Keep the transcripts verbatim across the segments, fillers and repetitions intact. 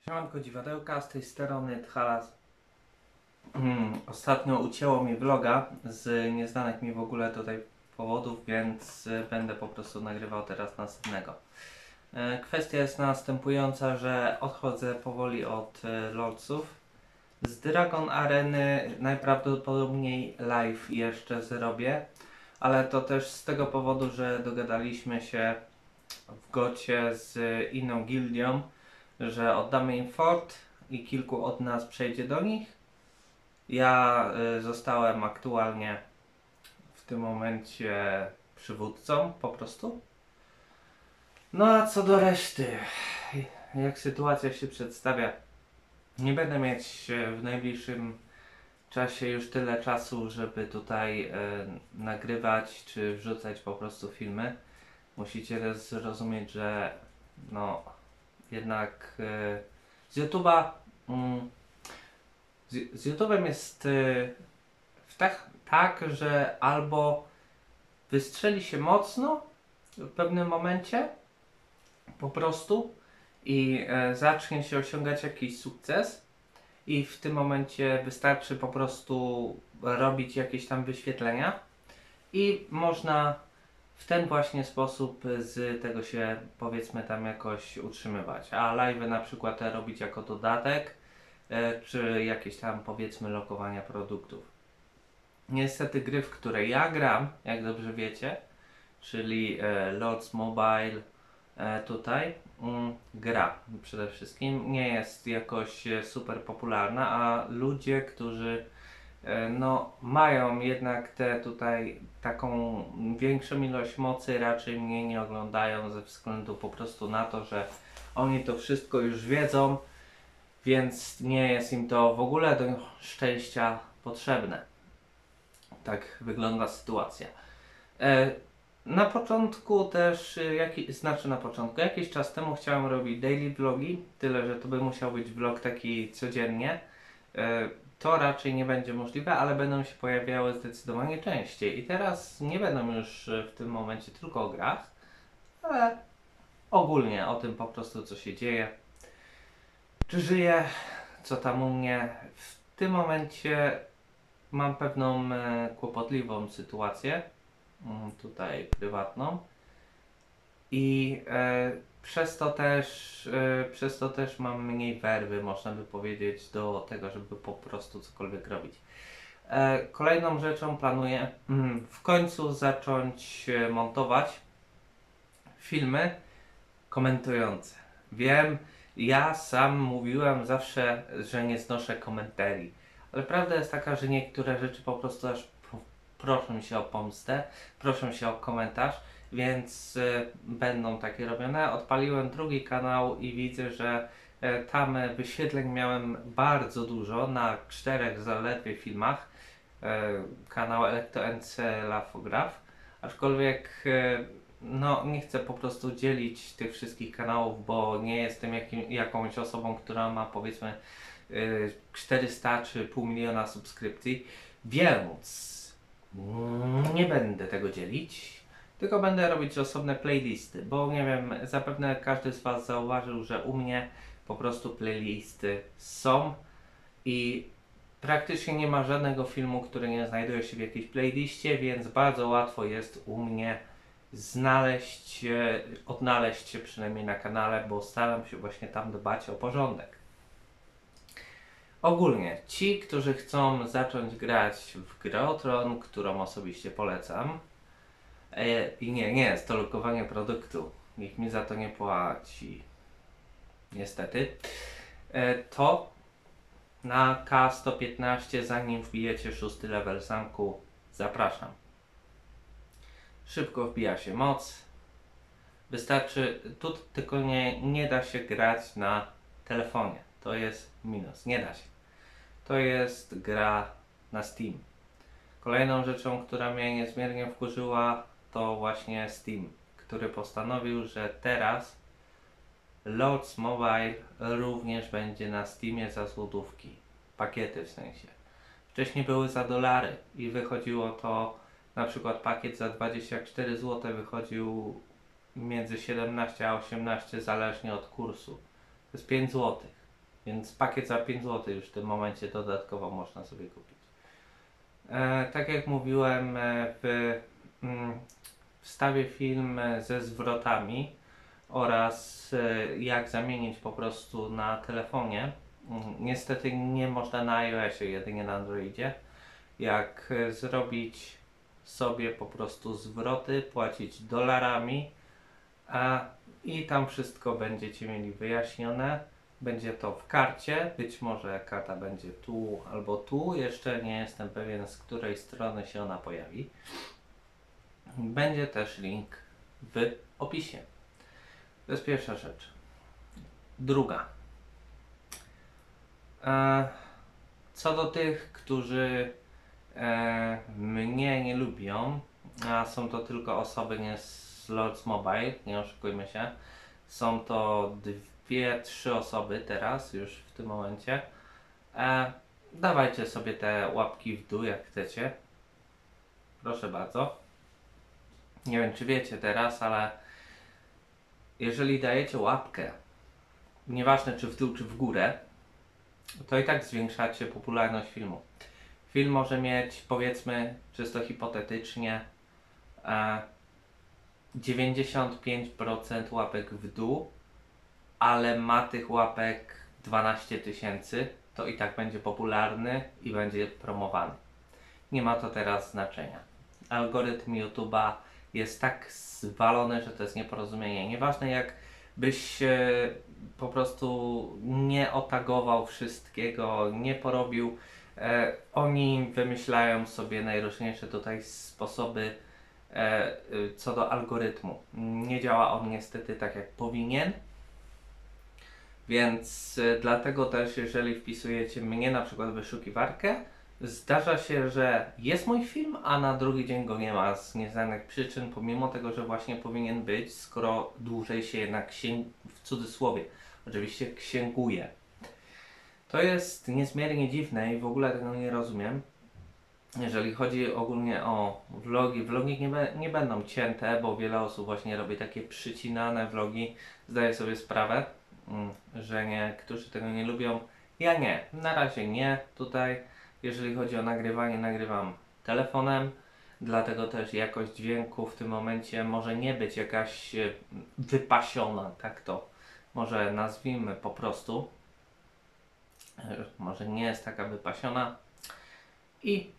Siemanko dziwadełka, z tej strony Thalas. Hmm, ostatnio ucięło mi vloga z nieznanych mi w ogóle tutaj powodów, więc y, będę po prostu nagrywał teraz następnego. E, kwestia jest następująca, że odchodzę powoli od y, lordsów. Z Dragon Areny najprawdopodobniej live jeszcze zrobię, ale to też z tego powodu, że dogadaliśmy się w gocie z inną gildią, że oddamy im fort i kilku od nas przejdzie do nich. Ja y, zostałem aktualnie w tym momencie przywódcą po prostu. No a co do reszty, jak sytuacja się przedstawia, nie będę mieć w najbliższym czasie już tyle czasu, żeby tutaj y, nagrywać czy wrzucać po prostu filmy. Musicie zrozumieć, że no jednak y, z YouTube'a mm, z, z YouTube'em jest y, w tak, tak, że albo wystrzeli się mocno w pewnym momencie po prostu i e, zacznie się osiągać jakiś sukces i w tym momencie wystarczy po prostu robić jakieś tam wyświetlenia i można w ten właśnie sposób z tego się powiedzmy tam jakoś utrzymywać. A live na przykład robić jako dodatek, e, czy jakieś tam powiedzmy lokowania produktów. Niestety gry, w które ja gram, jak dobrze wiecie, czyli e, Lords Mobile e, tutaj, mm, gra przede wszystkim, nie jest jakoś e, super popularna, a ludzie, którzy e, no, mają jednak te tutaj taką większą ilość mocy, raczej mnie nie oglądają ze względu po prostu na to, że oni to wszystko już wiedzą, więc nie jest im to w ogóle do szczęścia potrzebne. Tak wygląda sytuacja. E, na początku też, e, jaki, znaczy na początku, jakiś czas temu chciałem robić daily vlogi, tyle że to by musiał być vlog taki codziennie. E, to raczej nie będzie możliwe, ale będą się pojawiały zdecydowanie częściej. I teraz nie będą już e, w tym momencie tylko o grach, ale ogólnie o tym po prostu co się dzieje. Czy żyję, co tam u mnie. W tym momencie mam pewną e, kłopotliwą sytuację, mm, tutaj prywatną i e, przez to też e, przez to też mam mniej werwy, można by powiedzieć, do tego, żeby po prostu cokolwiek robić. E, kolejną rzeczą planuję mm, w końcu zacząć e, montować filmy komentujące. Wiem, ja sam mówiłem zawsze, że nie znoszę komentarii, ale prawda jest taka, że niektóre rzeczy po prostu aż p- proszą się o pomstę, proszą się o komentarz, więc y, będą takie robione. Odpaliłem drugi kanał i widzę, że y, tam y, wyświetleń miałem bardzo dużo na czterech zaledwie filmach. Y, kanał ElectoNC Lafograf, aczkolwiek y, no, nie chcę po prostu dzielić tych wszystkich kanałów, bo nie jestem jakim, jakąś osobą, która ma powiedzmy yy, czterysta czy pół miliona subskrypcji, więc mm, nie będę tego dzielić, tylko będę robić osobne playlisty, bo nie wiem, zapewne każdy z Was zauważył, że u mnie po prostu playlisty są i praktycznie nie ma żadnego filmu, który nie znajduje się w jakiejś playliście, więc bardzo łatwo jest u mnie znaleźć, e, odnaleźć się przynajmniej na kanale, bo staram się właśnie tam dbać o porządek. Ogólnie, ci, którzy chcą zacząć grać w grę o Tron, którą osobiście polecam, e, i nie, nie jest to lokowanie produktu, nikt mi za to nie płaci, niestety, e, to na K sto piętnaście, zanim wbijecie szósty level zamku, zapraszam. Szybko wbija się moc. Wystarczy, tu tylko nie, nie da się grać na telefonie. To jest minus, nie da się. To jest gra na Steam. Kolejną rzeczą, która mnie niezmiernie wkurzyła, to właśnie Steam, który postanowił, że teraz Lords Mobile również będzie na Steamie za złotówki. Pakiety w sensie. Wcześniej były za dolary i wychodziło to, na przykład pakiet za dwadzieścia cztery złote wychodził między siedemnaście a osiemnaście zależnie od kursu. To jest pięć złotych. Więc pakiet za pięć złotych już w tym momencie dodatkowo można sobie kupić. E, tak jak mówiłem, e, w, mm, wstawię film e, ze zwrotami oraz e, jak zamienić po prostu na telefonie. Mm, Niestety nie można na iOSie, jedynie na Androidzie. Jak e, zrobić sobie po prostu zwroty, płacić dolarami, a i tam wszystko będziecie mieli wyjaśnione. Będzie to w karcie, być może karta będzie tu albo tu, jeszcze nie jestem pewien, z której strony się ona pojawi. Będzie też link w opisie. To jest pierwsza rzecz. Druga. E, co do tych, którzy e, mnie nie lubią, a są to tylko osoby nie z Lords Mobile, nie oszukujmy się. Są to dwie, trzy osoby teraz, już w tym momencie. E, dawajcie sobie te łapki w dół, jak chcecie. Proszę bardzo. Nie wiem, czy wiecie teraz, ale jeżeli dajecie łapkę, nieważne czy w dół, czy w górę, to i tak zwiększacie popularność filmu. Film może mieć, powiedzmy, czysto hipotetycznie, e, dziewięćdziesiąt pięć procent łapek w dół, ale ma tych łapek dwanaście tysięcy, to i tak będzie popularny i będzie promowany. Nie ma to teraz znaczenia. Algorytm YouTube'a jest tak zwalony, że to jest nieporozumienie. Nieważne jak byś e, po prostu nie otagował wszystkiego, nie porobił. E, oni wymyślają sobie najróżniejsze tutaj sposoby e, y, co do algorytmu. Nie działa on niestety tak jak powinien. Więc y, dlatego też, jeżeli wpisujecie mnie na przykład w wyszukiwarkę, zdarza się, że jest mój film, a na drugi dzień go nie ma z nieznanych przyczyn, pomimo tego, że właśnie powinien być, skoro dłużej się jednak księg... w cudzysłowie, oczywiście księguje. To jest niezmiernie dziwne i w ogóle tego nie rozumiem. Jeżeli chodzi ogólnie o vlogi, vlogi nie, be, nie będą cięte, bo wiele osób właśnie robi takie przycinane vlogi. Zdaję sobie sprawę, mm, że niektórzy tego nie lubią. Ja nie, na razie nie. Tutaj, jeżeli chodzi o nagrywanie, nagrywam telefonem, dlatego też jakość dźwięku w tym momencie może nie być jakaś e, wypasiona, tak to może nazwijmy po prostu. E, Może nie jest taka wypasiona. I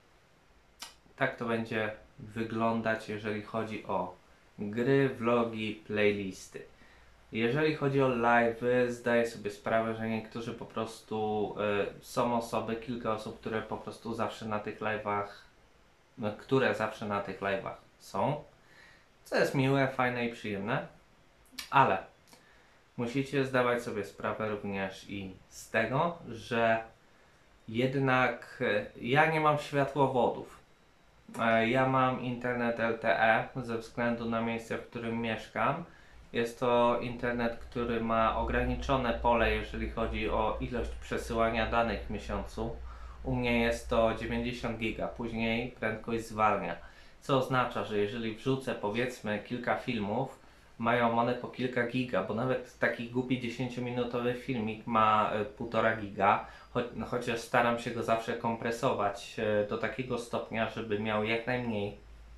tak to będzie wyglądać, jeżeli chodzi o gry, vlogi, playlisty. Jeżeli chodzi o live'y, zdaję sobie sprawę, że niektórzy po prostu y, są osoby, kilka osób, które po prostu zawsze na tych live'ach, no, które zawsze na tych live'ach są, co jest miłe, fajne i przyjemne, ale musicie zdawać sobie sprawę również i z tego, że jednak y, ja nie mam światłowodów. Ja mam internet L T E ze względu na miejsce, w którym mieszkam. Jest to internet, który ma ograniczone pole, jeżeli chodzi o ilość przesyłania danych w miesiącu. U mnie jest to dziewięćdziesiąt giga, później prędkość zwalnia. Co oznacza, że jeżeli wrzucę powiedzmy kilka filmów, mają one po kilka giga, bo nawet taki głupi dziesięciominutowy filmik ma półtora giga, cho no, chociaż staram się go zawsze kompresować e, do takiego stopnia, żeby miał jak najmniej,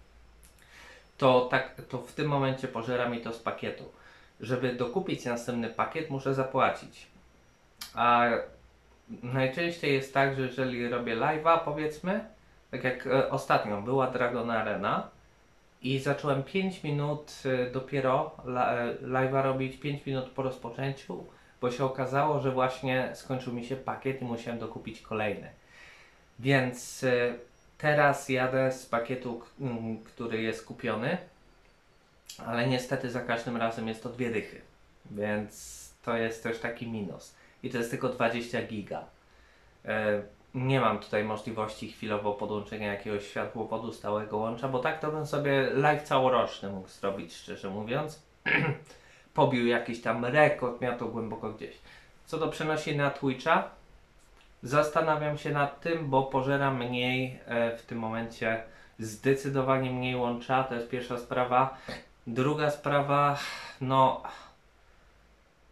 to, tak, to w tym momencie pożera mi to z pakietu. Żeby dokupić następny pakiet, muszę zapłacić. A najczęściej jest tak, że jeżeli robię live'a, powiedzmy, tak jak e, ostatnio była Dragon Arena, i zacząłem pięć minut y, dopiero live'a robić pięć minut po rozpoczęciu, bo się okazało, że właśnie skończył mi się pakiet i musiałem dokupić kolejny. Więc y, teraz jadę z pakietu, y, który jest kupiony, ale niestety za każdym razem jest to dwie dychy. Więc to jest też taki minus. I to jest tylko dwadzieścia giga. Y, Nie mam tutaj możliwości chwilowo podłączenia jakiegoś światłowodu stałego łącza, bo tak to bym sobie live całoroczny mógł zrobić, szczerze mówiąc. Pobił jakiś tam rekord, miał to głęboko gdzieś. Co do przenoszenia na Twitcha, zastanawiam się nad tym, bo pożera mniej e, w tym momencie, zdecydowanie mniej łącza, to jest pierwsza sprawa. Druga sprawa, no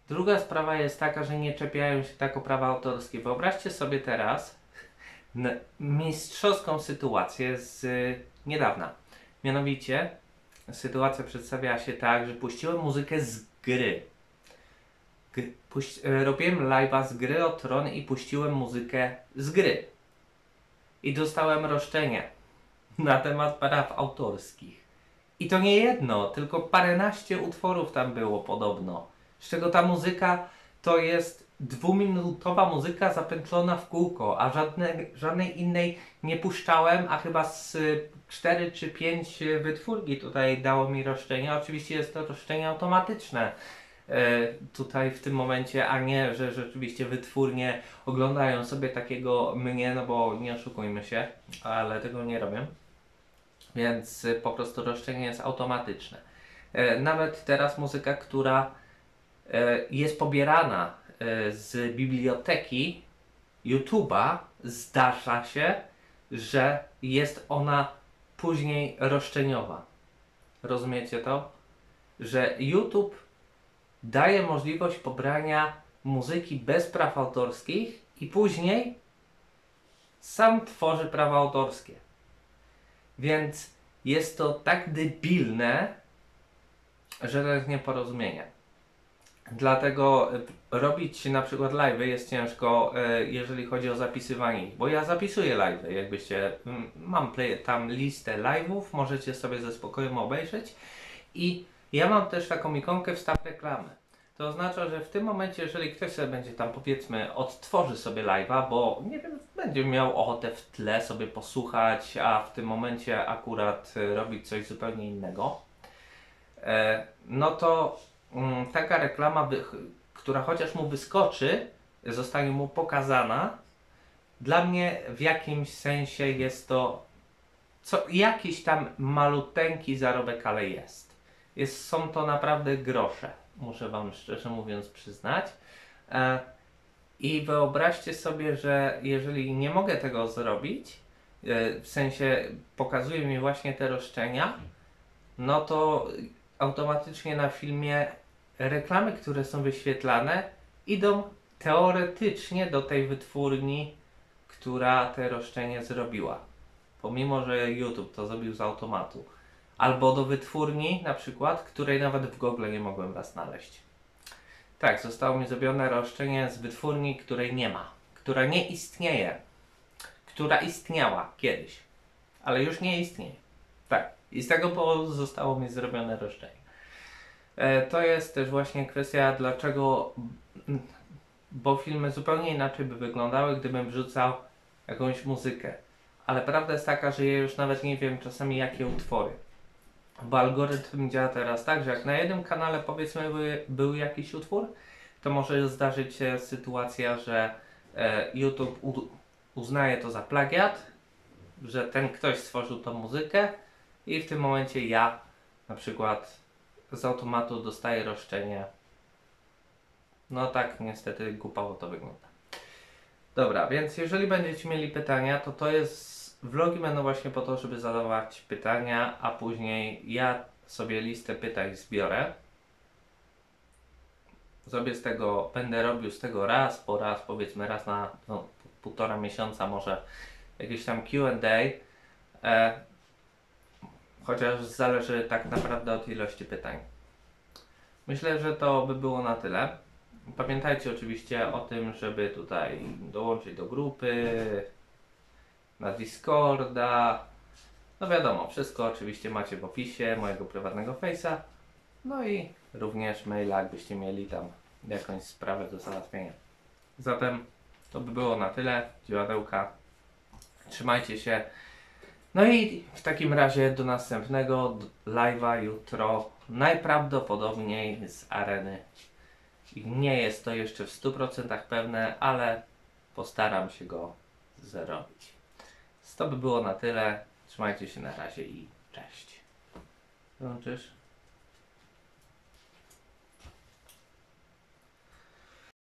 Druga sprawa jest taka, że nie czepiają się tak o prawa autorskie. Wyobraźcie sobie teraz n- mistrzowską sytuację z y, niedawna. Mianowicie sytuacja przedstawiała się tak, że puściłem muzykę z gry. G- puś- e, robiłem live'a z gry o Tron i puściłem muzykę z gry. I dostałem roszczenie na temat praw autorskich. I to nie jedno, tylko paręnaście utworów tam było podobno. Z czego ta muzyka to jest dwuminutowa muzyka zapętlona w kółko, a żadne, żadnej innej nie puszczałem, a chyba z y, cztery czy pięć wytwórni tutaj dało mi roszczenie. Oczywiście jest to roszczenie automatyczne e, tutaj w tym momencie, a nie, że rzeczywiście wytwórnie oglądają sobie takiego mnie, no bo nie oszukujmy się, ale tego nie robię. Więc y, po prostu roszczenie jest automatyczne. E, nawet teraz muzyka, która e, jest pobierana e, z biblioteki YouTube'a, zdarza się, że jest ona później roszczeniowa. Rozumiecie to? Że YouTube daje możliwość pobrania muzyki bez praw autorskich i później sam tworzy prawa autorskie. Więc jest to tak debilne, że to jest nieporozumienie. Dlatego y, robić na przykład live'y jest ciężko, y, jeżeli chodzi o zapisywanie ich, bo ja zapisuję live'y, jakbyście, mm, mam play, tam listę live'ów, możecie sobie ze spokojem obejrzeć i ja mam też taką ikonkę wstaw reklamy. To oznacza, że w tym momencie, jeżeli ktoś sobie będzie tam, powiedzmy, odtworzy sobie live'a, bo nie wiem, będzie miał ochotę w tle sobie posłuchać, a w tym momencie akurat y, robić coś zupełnie innego, e, no to mm, taka reklama, wy, która chociaż mu wyskoczy, zostanie mu pokazana. Dla mnie w jakimś sensie jest to co, jakiś tam maluteńki zarobek, ale jest. jest. Są to naprawdę grosze, muszę Wam szczerze mówiąc przyznać. E, I wyobraźcie sobie, że jeżeli nie mogę tego zrobić, e, w sensie pokazuje mi właśnie te roszczenia, no to automatycznie na filmie reklamy, które są wyświetlane, idą teoretycznie do tej wytwórni, która te roszczenie zrobiła. Pomimo, że YouTube to zrobił z automatu. Albo do wytwórni, na przykład, której nawet w Google nie mogłem was znaleźć. Tak, zostało mi zrobione roszczenie z wytwórni, której nie ma. Która nie istnieje. Która istniała kiedyś. Ale już nie istnieje. Tak. I z tego powodu zostało mi zrobione roszczenie. E, to jest też właśnie kwestia, dlaczego... Bo filmy zupełnie inaczej by wyglądały, gdybym wrzucał jakąś muzykę. Ale prawda jest taka, że ja już nawet nie wiem czasami jakie utwory. Bo algorytm działa teraz tak, że jak na jednym kanale powiedzmy był, był jakiś utwór, to może zdarzyć się sytuacja, że e, YouTube u, uznaje to za plagiat, że ten ktoś stworzył tą muzykę i w tym momencie ja na przykład z automatu dostaję roszczenie. No tak niestety głupawo to wygląda. Dobra, więc jeżeli będziecie mieli pytania, to to jest... Vlogi będą właśnie po to, żeby zadawać pytania, a później ja sobie listę pytań zbiorę. Zrobię z tego, będę robił z tego raz po raz, powiedzmy raz na no, półtora miesiąca może jakieś tam Q and A. E, chociaż zależy tak naprawdę od ilości pytań. Myślę, że to by było na tyle. Pamiętajcie oczywiście o tym, żeby tutaj dołączyć do grupy, na Discorda. No wiadomo, wszystko oczywiście macie w opisie mojego prywatnego face'a. No i również maila, jakbyście mieli tam jakąś sprawę do załatwienia. Zatem to by było na tyle. Dziładełka. Trzymajcie się. No i w takim razie do następnego live'a jutro. Najprawdopodobniej z areny. I nie jest to jeszcze w stu procentach pewne, ale postaram się go zrobić. To by było na tyle. Trzymajcie się na razie i cześć. Łączysz?